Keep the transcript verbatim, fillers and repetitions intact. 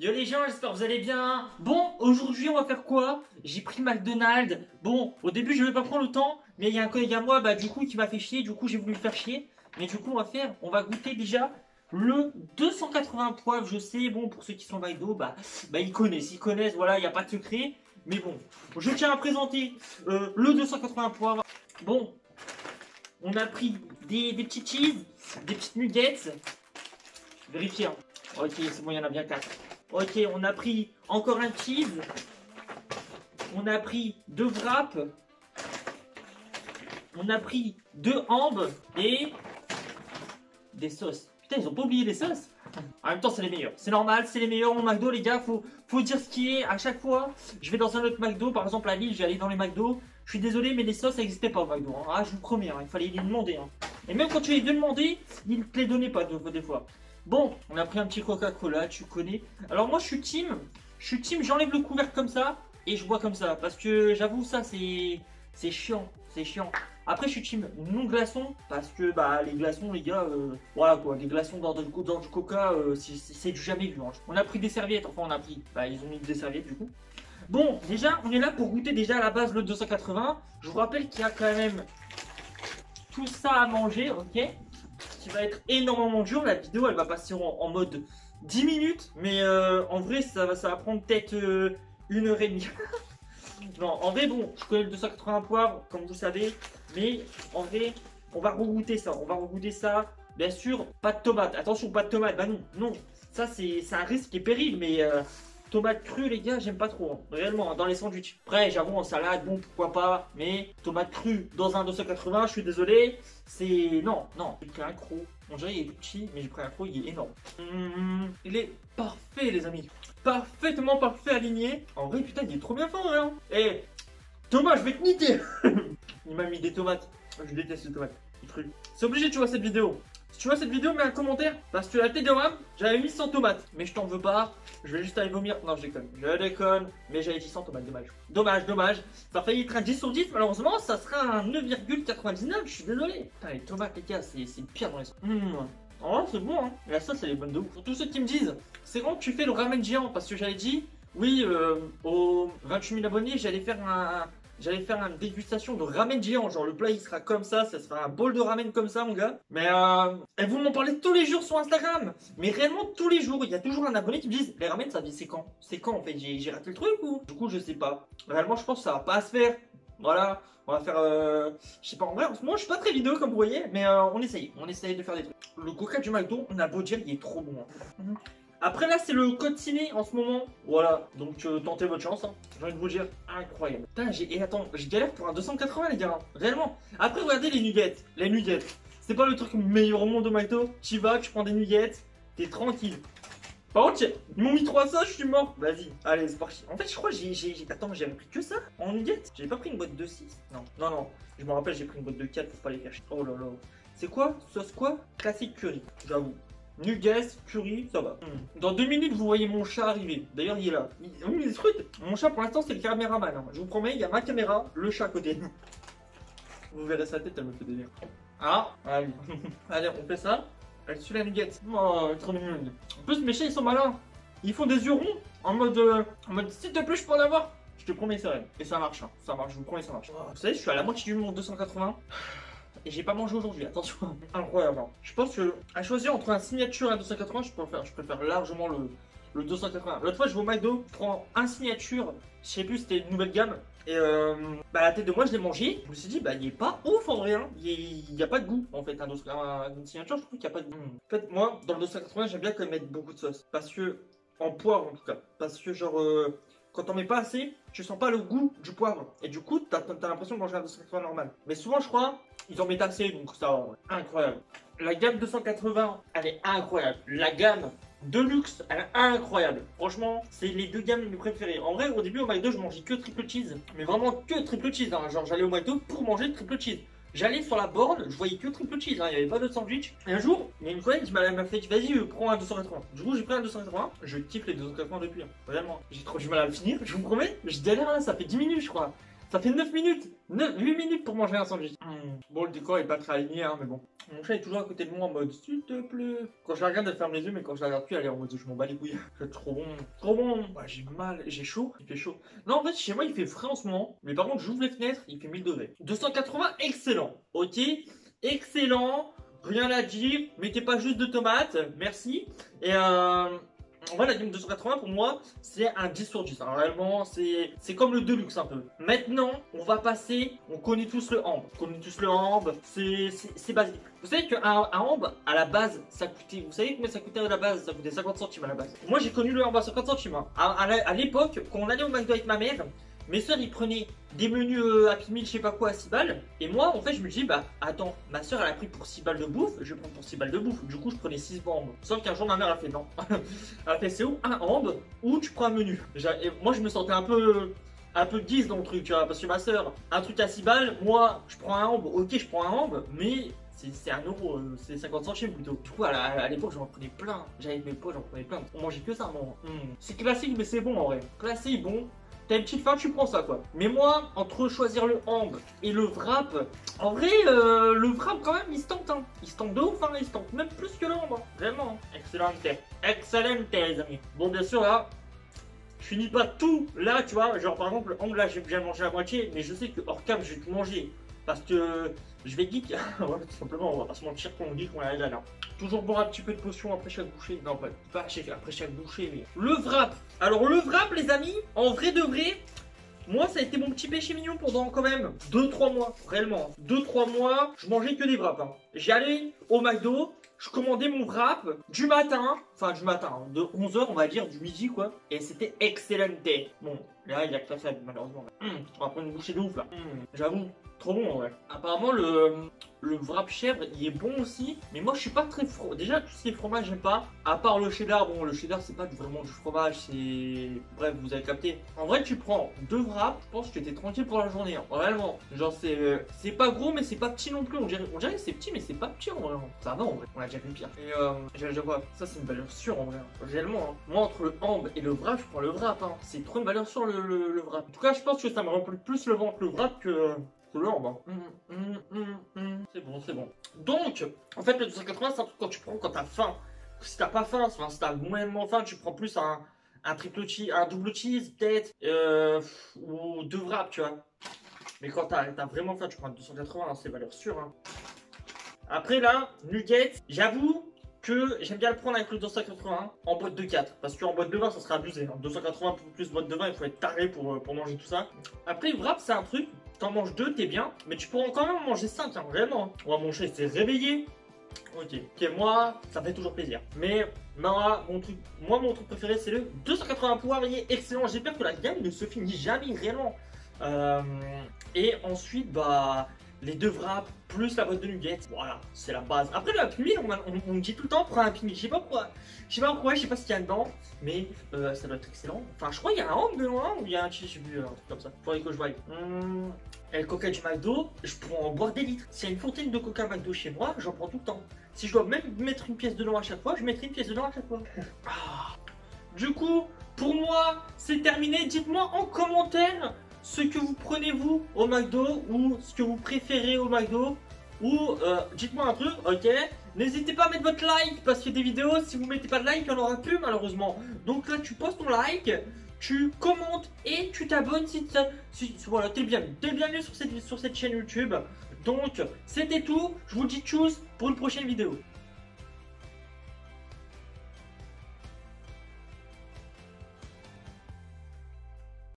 Yo les gens, j'espère que vous allez bien. Bon, aujourd'hui on va faire quoi? J'ai pris McDonald's. Bon, au début je vais pas prendre le temps, mais il y a un collègue à moi, bah du coup qui m'a fait chier, du coup j'ai voulu le faire chier. Mais du coup on va faire, on va goûter déjà le deux cent quatre-vingts poivres. Je sais, bon pour ceux qui sont McDo, bah, bah ils connaissent, ils connaissent, voilà, il n'y a pas de secret. Mais bon, je tiens à présenter euh, le deux cent quatre-vingts poivres. Bon, on a pris des, des petits cheese, des petites nuggets. Vérifiez. Hein. Ok, c'est bon, il y en a bien quatre. Ok, on a pris encore un cheese. On a pris deux wraps. On a pris deux hambes et des sauces. Putain, ils ont pas oublié les sauces. En même temps, c'est les meilleurs. C'est normal, c'est les meilleurs. Mon McDo, les gars, faut, faut dire ce qui est. À chaque fois, je vais dans un autre McDo. Par exemple, à Lille, j'allais dans les McDo. Je suis désolé, mais les sauces, ça n'existait pas au McDo. Hein. Ah, je vous promets, hein, il fallait les demander. Hein. Et même quand tu les demandais, ils ne te les donnaient pas des fois. Bon, on a pris un petit Coca-Cola, tu connais. Alors moi, je suis team. Je suis team, j'enlève le couvercle comme ça et je bois comme ça. Parce que j'avoue, ça, c'est c'est chiant. C'est chiant. Après, je suis team non glaçon parce que bah les glaçons, les gars, euh, voilà quoi, les glaçons dans, dans, dans du Coca, euh, c'est du jamais vu. Hein. On a pris des serviettes, enfin on a pris, bah ils ont mis des serviettes du coup. Bon, déjà, on est là pour goûter déjà à la base le deux cent quatre-vingts. Je vous rappelle qu'il y a quand même tout ça à manger, ok? Qui va être énormément dur. La vidéo, elle va passer en, en mode dix minutes, mais euh, en vrai, ça va, ça va prendre peut-être euh, une heure et demie. Non, en vrai, bon, je connais le deux cent quatre-vingts poivres, comme vous savez, mais en vrai, on va regoûter ça. On va regoûter ça. Bien sûr, pas de tomates. Attention, pas de tomates. Bah non, non. Ça, c'est un risque et péril, mais euh, tomates crues, les gars, j'aime pas trop. Hein. Réellement, hein, dans les sandwichs. Après, j'avoue, en salade, bon, pourquoi pas. Mais tomates crues dans un deux cent quatre-vingts, je suis désolé. C'est. Non, non. J'ai pris un croc. On dirait qu'il est petit, mais j'ai pris un croc, il est énorme. Mmh, il est parfait, les amis. Parfaitement parfait, aligné. En vrai, putain, il est trop bien fait, hein. Eh, Thomas, je vais te niquer. Il m'a mis des tomates. Je déteste les tomates. C'est obligé, tu vois cette vidéo. Si tu vois cette vidéo, mets un commentaire. Parce que la Telegram, j'avais mis sans tomates. Mais je t'en veux pas. Je vais juste aller vomir. Non, je déconne. Je déconne. Mais j'avais dit sans tomates. Dommage. Dommage, dommage. Ça a failli être un dix sur dix. Malheureusement, ça sera un neuf virgule quatre-vingt-dix-neuf. Je suis désolé. Putain, les tomates, les gars, c'est pire dans les sauces. Mmh. En vrai, c'est bon. Hein. La sauce, elle est bonne de ouf. Pour tous ceux qui me disent, c'est quand tu fais le ramen géant. Parce que j'avais dit, oui, euh, aux vingt-huit mille abonnés, j'allais faire un. J'allais faire une dégustation de ramen géant, genre le plat il sera comme ça, ça sera un bol de ramen comme ça mon gars. Mais euh, et vous m'en parlez tous les jours sur Instagram. Mais réellement tous les jours, il y a toujours un abonné qui me dit les ramen ça c'est quand? C'est quand en fait? J'ai raté le truc ou? Du coup je sais pas. Réellement je pense que ça va pas se faire. Voilà, on va faire, euh, je sais pas, en vrai en ce moment je suis pas très vidéo comme vous voyez, mais euh, on essaye, on essaye de faire des trucs. Le coca du McDo, on a beau dire, il est trop bon. Hein. Après là c'est le code ciné en ce moment. Voilà, donc euh, tentez votre chance. Hein. J'ai envie de vous dire, incroyable. Putain, j'ai. Et attends, j'ai galère pour un deux cent quatre-vingts les gars. Hein. Réellement. Après regardez les nuggets. Les nuggets. C'est pas le truc meilleur au monde de McDo. Tu vas, tu prends des nuggets, t'es tranquille. Par contre, ils m'ont mis trois ça, je suis mort. Vas-y, allez, c'est parti. En fait, je crois que j'ai. Attends, j'avais pris que ça en nuggets. J'avais pas pris une boîte de six. Non, non, non. Je me rappelle, j'ai pris une boîte de quatre pour pas les faire. Oh là là. C'est quoi? Sauce quoi? Classique curry, j'avoue. Nuggets, curry, ça va. Mm. Dans deux minutes, vous voyez mon chat arriver. D'ailleurs, il est là. Il... Oui, des trucs. Mon chat, pour l'instant, c'est le caméraman. Hein. Je vous promets, il y a ma caméra, le chat à côté. Vous verrez sa tête, elle me fait délire. Ah, allez. Allez, on fait ça. Elle suit la nugget. Oh, trop mignon. En plus, mes chats, ils sont malins. Ils font des yeux ronds en mode, euh, en mode, s'il te plaît, je peux en avoir. Je te promets, c'est vrai. Et ça marche. Hein. Ça marche, je vous promets, ça marche. Oh. Vous savez, je suis à la moitié du monde deux cent quatre-vingts. Et j'ai pas mangé aujourd'hui, attention. Incroyable. Je pense que à choisir entre un signature et un deux cent quatre-vingts, je préfère, je préfère largement le, le deux cent quatre-vingts. L'autre fois, je vais au McDo, je prends un signature, je sais plus, c'était une nouvelle gamme. Et euh, bah, la tête de moi, je l'ai mangé. Je me suis dit, bah, il est pas ouf en vrai. Hein. Il n'y a pas de goût en fait. Un, un, une signature, je trouve qu'il n'y a pas de goût. En fait, moi, dans le deux cent quatre-vingts, j'aime bien quand même mettre beaucoup de sauce. Parce que, en poivre en tout cas. Parce que, genre. Euh, Quand on met pas assez, tu sens pas le goût du poivre. Et du coup, t'as as, l'impression de manger un deux cent quatre-vingts normal. Mais souvent, je crois, ils en mettent assez, donc ça va. Incroyable. La gamme deux cent quatre-vingts, elle est incroyable. La gamme Deluxe, elle est incroyable. Franchement, c'est les deux gammes mes préférées. En vrai, au début, au McDo, je mangeais que triple cheese. Mais vraiment que triple cheese. Hein. Genre, j'allais au McDo pour manger le triple cheese. J'allais sur la borne, je voyais que triple cheese, hein, il n'y avait pas d'autre sandwich. Et un jour, il y a une collègue qui m'a fait, vas-y, euh, prends un deux cent quatre-vingts. Du coup, j'ai pris un deux cent quatre-vingts, je kiffe les deux cent quatre-vingts depuis, hein, vraiment. J'ai trop du mal à le finir, je vous promets, je galère là, ça fait dix minutes, je crois. Ça fait neuf minutes, neuf, huit minutes pour manger un sandwich. Mmh. Bon, le décor est pas très aligné, hein, mais bon. Mon chat est toujours à côté de moi en mode s'il te plaît. Quand je la regarde, elle ferme les yeux, mais quand je la regarde plus, elle est en mode je m'en bats les couilles. C'est trop bon, trop bon. Ouais, j'ai mal, j'ai chaud, il fait chaud. Non, en fait, chez moi, il fait frais en ce moment. Mais par contre, j'ouvre les fenêtres, il fait mille degrés. deux cent quatre-vingts, excellent. Ok, excellent. Rien à dire. Mettez pas juste de tomates, merci. Et euh. Voilà, la game deux cent quatre-vingts pour moi c'est un dix sur dix, alors réellement c'est comme le Deluxe un peu. Maintenant on va passer, on connaît tous le hambre, on connaît tous le hambre, c'est basique. Vous savez qu'un un hambre à la base ça coûtait, vous savez combien ça coûtait à la base? Ça coûtait cinquante centimes à la base. Moi j'ai connu le hambre à cinquante centimes hein. À, à, à l'époque quand on allait au McDo avec ma mère, mes soeurs ils prenaient des menus euh, Happy Meal je sais pas quoi à six balles. Et moi en fait je me dis bah attends, ma soeur elle a pris pour six balles de bouffe, je vais prendre pour six balles de bouffe. Du coup je prenais six hambes. Sauf qu'un jour ma mère a fait non. Elle a fait c'est où un hambre ou tu prends un menu. Et moi je me sentais un peu un peu guise dans le truc tu vois, parce que ma soeur un truc à six balles, moi je prends un hambre, ok je prends un hambre mais c'est un euro, c'est cinquante centimes plutôt. Du coup, à l'époque, j'en prenais plein. J'avais mes potes, j'en prenais plein. On mangeait que ça, moi. Mmh. C'est classique, mais c'est bon en vrai. Classique, bon. T'as une petite faim, tu prends ça quoi. Mais moi, entre choisir le hambre et le wrap, en vrai, euh, le wrap quand même, il se tente. Hein. Il se tente de ouf, hein. Il se tente même plus que le hambre. Hein. Vraiment. Excellente. Excellente, les amis. Bon, bien sûr, là, je finis pas tout là, tu vois. Genre, par exemple, le hambre, là, j'ai bien mangé la moitié. Mais je sais que hors cam, je vais tout manger. Parce que je vais geek, ouais, tout simplement, on va pas se mentir qu'on geek, on est là là. Toujours boire un petit peu de potion après chaque bouchée. Non, pas, pas après chaque bouchée, mais. Le wrap. Alors, le wrap, les amis, en vrai de vrai, moi, ça a été mon petit péché mignon pendant quand même deux trois mois, réellement. deux trois mois, je mangeais que des wraps. Hein. J'allais au McDo, je commandais mon wrap du matin, enfin du matin, de onze heures, on va dire, du midi, quoi. Et c'était excellent. Bon, là, il y a que ça, malheureusement. Mmh, on va prendre une bouchée de ouf, là. Mmh, j'avoue. Trop bon en vrai. Apparemment le, le wrap chèvre il est bon aussi. Mais moi je suis pas très fro. Déjà tout ce qui est fromage j'aime pas. À part le cheddar. Bon le cheddar c'est pas vraiment du fromage. C'est. Bref vous avez capté. En vrai tu prends deux wraps. Je pense que tu étais tranquille pour la journée. Hein. Réellement. Genre c'est euh, c'est pas gros mais c'est pas petit non plus. On dirait, on dirait que c'est petit mais c'est pas petit en vrai. Ça va en vrai. On a déjà vu pire. Et euh, j'ai déjà quoi. Ça c'est une valeur sûre en vrai. Réellement. Hein. Moi entre le hambre et le wrap je prends le wrap. Hein. C'est trop une valeur sûre le, le, le wrap. En tout cas je pense que ça me remplit plus le ventre le wrap que. Hein. Mmh, mmh, mmh, mmh. C'est bon, c'est bon. Donc, en fait, le deux cent quatre-vingts, c'est un truc quand tu prends quand t'as faim. Si t'as pas faim, enfin, si t'as moyennement faim, tu prends plus un, un triple cheese, un double cheese, peut-être, euh, ou deux wraps, tu vois. Mais quand t'as as vraiment faim, tu prends un deux cent quatre-vingts, hein, c'est valeur sûre. Hein. Après, là, nuggets, j'avoue que j'aime bien le prendre avec le deux cent quatre-vingts en boîte de quatre. Parce qu'en boîte de vingt, ça serait abusé. Hein. deux cent quatre-vingts plus boîte de vingt, il faut être taré pour, pour manger tout ça. Après, wrap, c'est un truc. T'en manges deux, t'es bien, mais tu pourras quand même en manger cinq, hein, vraiment. Moi, mon chat s'est réveillé. Ok, ok, moi, ça me fait toujours plaisir. Mais, moi, mon truc, moi, mon truc préféré, c'est le deux cent quatre-vingts poirier, excellent. J'espère que la gamme ne se finit jamais, réellement. Euh, et ensuite, bah, les deux wraps, plus la boîte de nuggets. Voilà, c'est la base. Après, le Happy Meal, on, on, on me dit tout le temps, prends un Happy Meal. Je sais pas pourquoi. Je sais pas pourquoi, je sais pas ce qu'il y a dedans. Mais euh, ça doit être excellent. Enfin, je crois qu'il y a un hambre de loin ou il y a un cheese, j'ai vu un truc comme ça. Faudrait que je voie. Hum, et le coca du McDo, je pourrais en boire des litres. S'il y a une fontaine de coca McDo chez moi, j'en prends tout le temps. Si je dois même mettre une pièce dedans à chaque fois, je mettrai une pièce dedans à chaque fois. Ah. Du coup, pour moi, c'est terminé. Dites-moi en commentaire ce que vous prenez vous au McDo ou ce que vous préférez au McDo. Ou euh, dites-moi un truc, ok. N'hésitez pas à mettre votre like parce que des vidéos, si vous mettez pas de like, il n'y en aura plus malheureusement. Donc là, tu postes ton like, tu commentes et tu t'abonnes si, si voilà, t'es bien, t'es bienvenu sur cette, sur cette chaîne YouTube. Donc, c'était tout. Je vous dis tchuss pour une prochaine vidéo.